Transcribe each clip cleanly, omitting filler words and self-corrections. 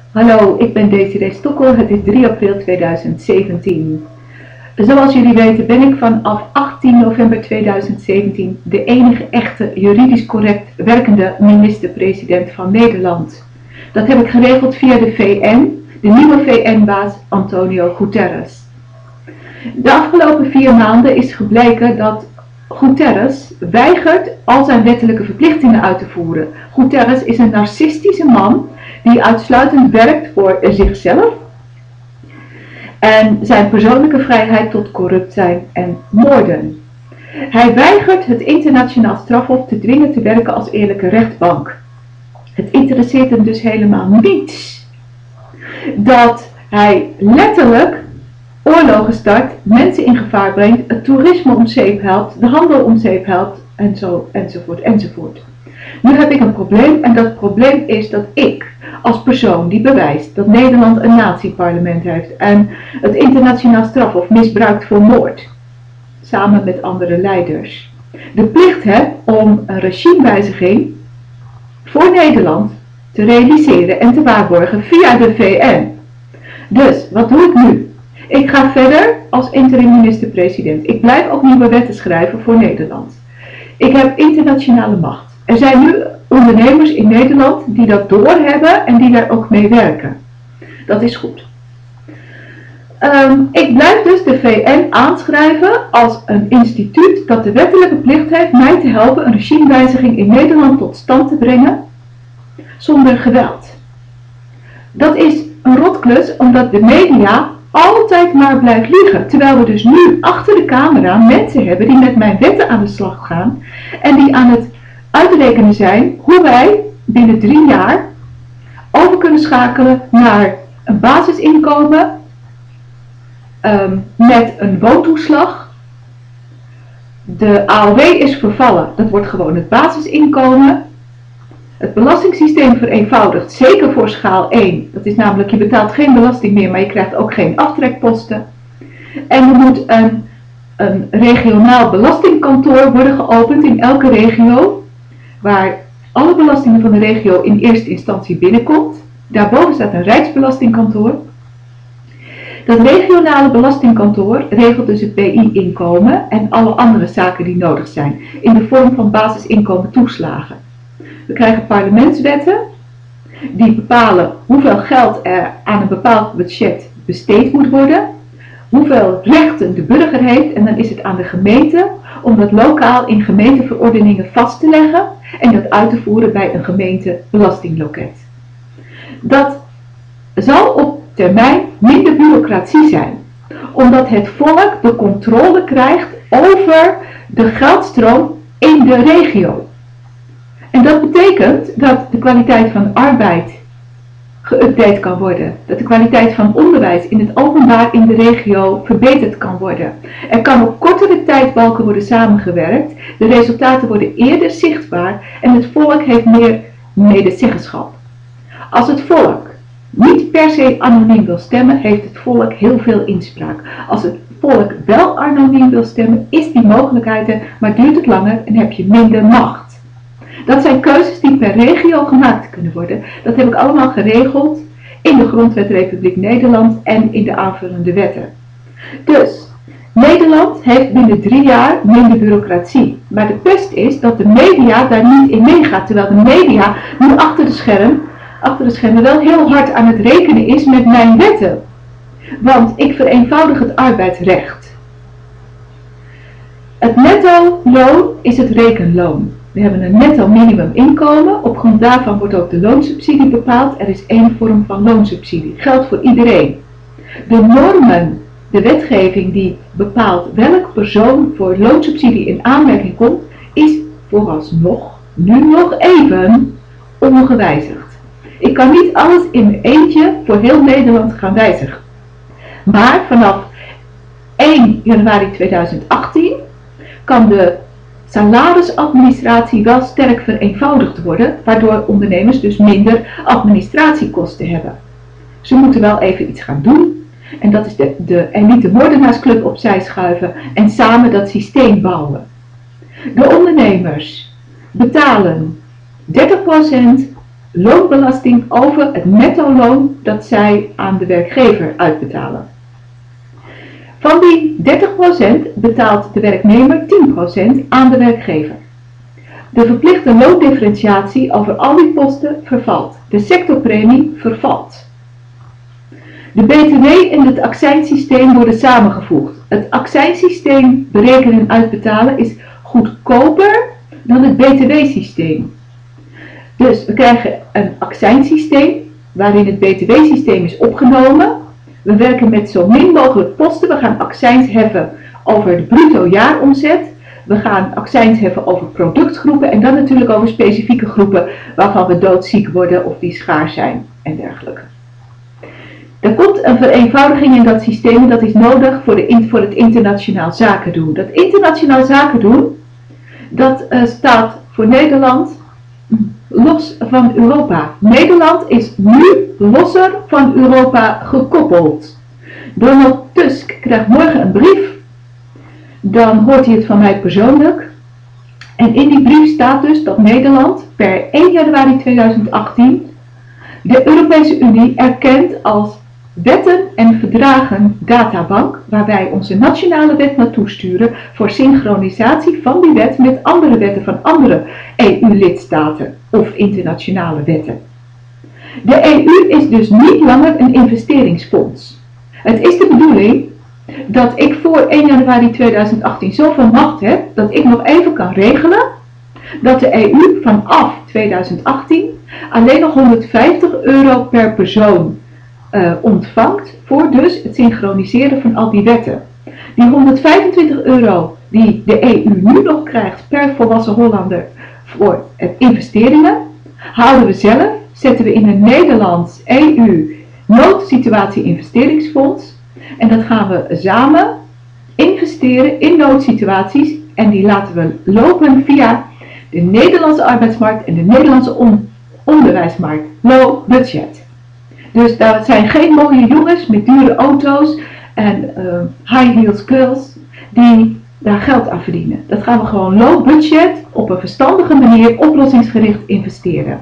Hallo, ik ben Desiree Stokkel. Het is 3 april 2017. Zoals jullie weten ben ik vanaf 18 november 2017 de enige echte juridisch correct werkende minister-president van Nederland. Dat heb ik geregeld via de VN, de nieuwe VN-baas António Guterres. De afgelopen 4 maanden is gebleken dat Guterres weigert al zijn wettelijke verplichtingen uit te voeren. Guterres is een narcistische man die uitsluitend werkt voor zichzelf en zijn persoonlijke vrijheid tot corrupt zijn en moorden. Hij weigert het internationaal strafhof te dwingen te werken als eerlijke rechtbank. Het interesseert hem dus helemaal niets dat hij letterlijk oorlogen start, mensen in gevaar brengt, het toerisme om zeep helpt, de handel om zeep helpt enzovoort enzovoort. Nu heb ik een probleem en dat probleem is dat ik als persoon die bewijst dat Nederland een natieparlement heeft en het internationaal strafhof misbruikt voor moord, samen met andere leiders, de plicht heb om een regimewijziging voor Nederland te realiseren en te waarborgen via de VN. Dus, wat doe ik nu? Ik ga verder als interim minister-president. Ik blijf ook nieuwe wetten schrijven voor Nederland. Ik heb internationale macht. Er zijn nu ondernemers in Nederland die dat doorhebben en die daar ook mee werken. Dat is goed. Ik blijf dus de VN aanschrijven als een instituut dat de wettelijke plicht heeft mij te helpen een regimewijziging in Nederland tot stand te brengen zonder geweld. Dat is een rotklus omdat de media altijd maar blijft liegen. Terwijl we dus nu achter de camera mensen hebben die met mijn wetten aan de slag gaan en die aan het uitrekenen zijn hoe wij binnen 3 jaar over kunnen schakelen naar een basisinkomen met een woontoeslag. De AOW is vervallen, dat wordt gewoon het basisinkomen. Het belastingssysteem vereenvoudigt, zeker voor schaal 1. Dat is namelijk, je betaalt geen belasting meer, maar je krijgt ook geen aftrekposten. En er moet een regionaal belastingkantoor worden geopend in elke regio, waar alle belastingen van de regio in eerste instantie binnenkomt. Daarboven staat een Rijksbelastingkantoor. Dat regionale belastingkantoor regelt dus het BI-inkomen en alle andere zaken die nodig zijn, in de vorm van basisinkomen toeslagen. We krijgen parlementswetten die bepalen hoeveel geld er aan een bepaald budget besteed moet worden, hoeveel rechten de burger heeft en dan is het aan de gemeente om dat lokaal in gemeenteverordeningen vast te leggen en dat uit te voeren bij een gemeentebelastingloket. Dat zal op termijn minder bureaucratie zijn, omdat het volk de controle krijgt over de geldstroom in de regio. En dat betekent dat de kwaliteit van arbeid geüpdate kan worden. Dat de kwaliteit van onderwijs in het openbaar in de regio verbeterd kan worden. Er kan op kortere tijdbalken worden samengewerkt. De resultaten worden eerder zichtbaar en het volk heeft meer medezeggenschap. Als het volk niet per se anoniem wil stemmen, heeft het volk heel veel inspraak. Als het volk wel anoniem wil stemmen, is die mogelijkheid er, maar duurt het langer en heb je minder macht. Dat zijn keuzes die per regio gemaakt kunnen worden. Dat heb ik allemaal geregeld in de Grondwet Republiek Nederland en in de aanvullende wetten. Dus, Nederland heeft binnen 3 jaar minder bureaucratie. Maar de pest is dat de media daar niet in meegaat. Terwijl de media nu achter de schermen wel heel hard aan het rekenen is met mijn wetten. Want ik vereenvoudig het arbeidsrecht. Het netto loon is het rekenloon. We hebben een netto minimum inkomen, op grond daarvan wordt ook de loonsubsidie bepaald. Er is 1 vorm van loonsubsidie, geldt voor iedereen. De normen, de wetgeving die bepaalt welk persoon voor loonsubsidie in aanmerking komt, is vooralsnog, nu nog even, ongewijzigd. Ik kan niet alles in mijn eentje voor heel Nederland gaan wijzigen. Maar vanaf 1 januari 2018 kan de salarisadministratie wel sterk vereenvoudigd worden, waardoor ondernemers dus minder administratiekosten hebben. Ze moeten wel even iets gaan doen en dat is de elite moordenaarsclub opzij schuiven en samen dat systeem bouwen. De ondernemers betalen 30% loonbelasting over het netto loon dat zij aan de werkgever uitbetalen. Van die 30% betaalt de werknemer 10% aan de werkgever. De verplichte loondifferentiatie over al die posten vervalt. De sectorpremie vervalt. De BTW en het accijnssysteem worden samengevoegd. Het accijnssysteem berekenen en uitbetalen is goedkoper dan het BTW-systeem. Dus we krijgen een accijnssysteem waarin het BTW-systeem is opgenomen. We werken met zo min mogelijk posten. We gaan accijns heffen over de bruto jaaromzet. We gaan accijns heffen over productgroepen en dan natuurlijk over specifieke groepen waarvan we doodziek worden of die schaars zijn en dergelijke. Er komt een vereenvoudiging in dat systeem en dat is nodig voor het internationaal zaken doen. Dat internationaal zaken doen, dat staat voor Nederland los van Europa. Nederland is nu losser van Europa gekoppeld. Donald Tusk krijgt morgen een brief. Dan hoort hij het van mij persoonlijk. En in die brief staat dus dat Nederland per 1 januari 2018 de Europese Unie erkent als wetten en verdragen databank, waar wij onze nationale wet naartoe sturen voor synchronisatie van die wet met andere wetten van andere EU-lidstaten of internationale wetten. De EU is dus niet langer een investeringsfonds. Het is de bedoeling dat ik voor 1 januari 2018 zoveel macht heb dat ik nog even kan regelen dat de EU vanaf 2018 alleen nog €150 per persoon ontvangt voor dus het synchroniseren van al die wetten. Die €125 die de EU nu nog krijgt per volwassen Hollander voor investeringen, houden we zelf, zetten we in een Nederlands EU noodsituatie investeringsfonds en dat gaan we samen investeren in noodsituaties en die laten we lopen via de Nederlandse arbeidsmarkt en de Nederlandse onderwijsmarkt. Low budget. Dus dat zijn geen mooie jongens met dure auto's en high heels girls die daar geld aan verdienen. Dat gaan we gewoon low budget op een verstandige manier oplossingsgericht investeren.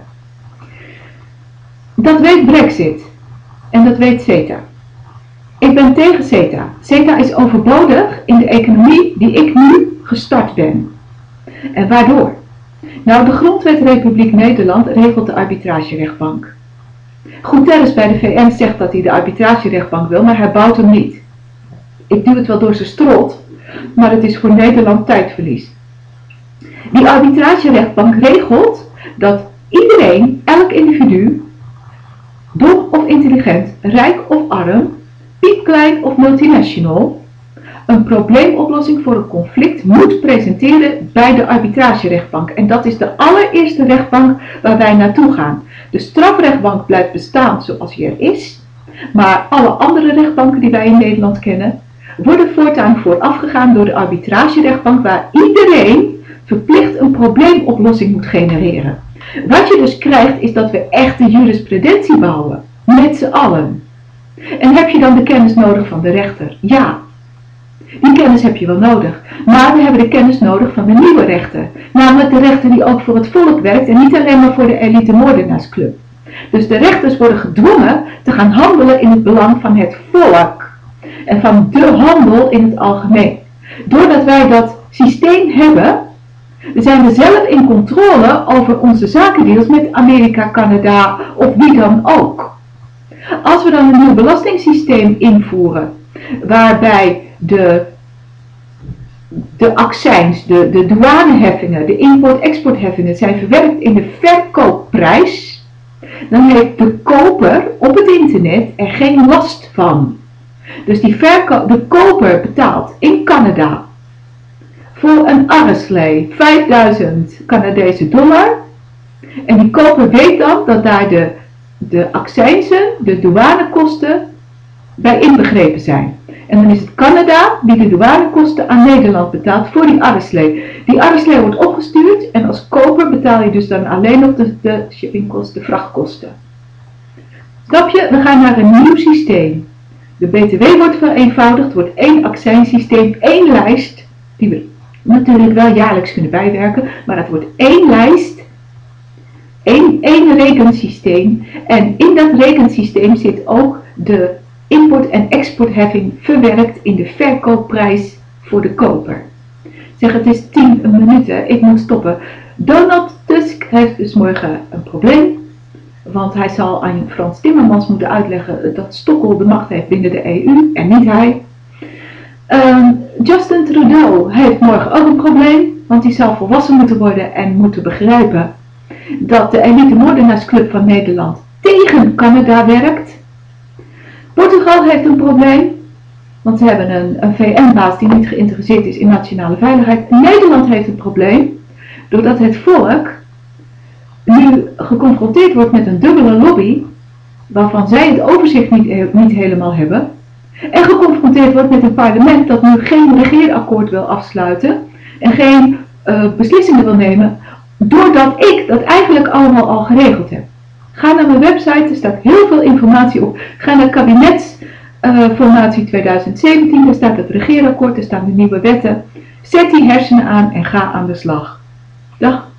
Dat weet Brexit en dat weet CETA. Ik ben tegen CETA. CETA is overbodig in de economie die ik nu gestart ben. En waardoor? Nou, de Grondwet Republiek Nederland regelt de arbitragerechtbank. Guterres bij de VN zegt dat hij de arbitragerechtbank wil, maar hij bouwt hem niet. Ik duw het wel door zijn strot, maar het is voor Nederland tijdverlies. Die arbitragerechtbank regelt dat iedereen, elk individu, dom of intelligent, rijk of arm, piepklein of multinational, een probleemoplossing voor een conflict moet presenteren bij de arbitragerechtbank. En dat is de allereerste rechtbank waar wij naartoe gaan. De strafrechtbank blijft bestaan zoals die er is, maar alle andere rechtbanken die wij in Nederland kennen, worden voortaan voorafgegaan door de arbitragerechtbank waar iedereen verplicht een probleemoplossing moet genereren. Wat je dus krijgt is dat we echte jurisprudentie bouwen, met z'n allen. En heb je dan de kennis nodig van de rechter? Ja. Die kennis heb je wel nodig, maar we hebben de kennis nodig van de nieuwe rechter. Namelijk de rechter die ook voor het volk werkt en niet alleen maar voor de elite moordenaarsclub. Dus de rechters worden gedwongen te gaan handelen in het belang van het volk. En van de handel in het algemeen. Doordat wij dat systeem hebben, zijn we zelf in controle over onze zakendeals met Amerika, Canada of wie dan ook. Als we dan een nieuw belastingssysteem invoeren, waarbij de accijns, de douaneheffingen, de import-exportheffingen zijn verwerkt in de verkoopprijs, dan heeft de koper op het internet er geen last van. Dus de koper betaalt in Canada voor een arreslee $5000 Canadese dollar en die koper weet dan dat daar de accijnsen, de douanekosten bij inbegrepen zijn. En dan is het Canada die de douanekosten aan Nederland betaalt voor die arreslee. Die arreslee wordt opgestuurd en als koper betaal je dus dan alleen nog de shippingkosten, de vrachtkosten. Snap je? We gaan naar een nieuw systeem. De BTW wordt vereenvoudigd, wordt één accijnssysteem, één lijst, die we natuurlijk wel jaarlijks kunnen bijwerken, maar dat wordt één lijst één rekensysteem. En in dat rekensysteem zit ook de import- en exportheffing verwerkt in de verkoopprijs voor de koper. Zeg, het is 10 minuten, ik moet stoppen. Donald Tusk heeft dus morgen een probleem, want hij zal aan Frans Timmermans moeten uitleggen dat Stockholm de macht heeft binnen de EU en niet hij. Justin Trudeau heeft morgen ook een probleem, want die zal volwassen moeten worden en moeten begrijpen dat de elite moordenaarsclub van Nederland tegen Canada werkt. Portugal heeft een probleem, want ze hebben een VN-baas die niet geïnteresseerd is in nationale veiligheid. Nederland heeft een probleem, doordat het volk nu geconfronteerd wordt met een dubbele lobby, waarvan zij het overzicht niet helemaal hebben, en geconfronteerd wordt met een parlement dat nu geen regeerakkoord wil afsluiten en geen beslissingen wil nemen, doordat ik dat eigenlijk allemaal al geregeld heb. Ga naar mijn website, er staat heel veel informatie op. Ga naar kabinetsformatie 2017, daar staat het regeerakkoord, er staan de nieuwe wetten. Zet die hersenen aan en ga aan de slag. Dag.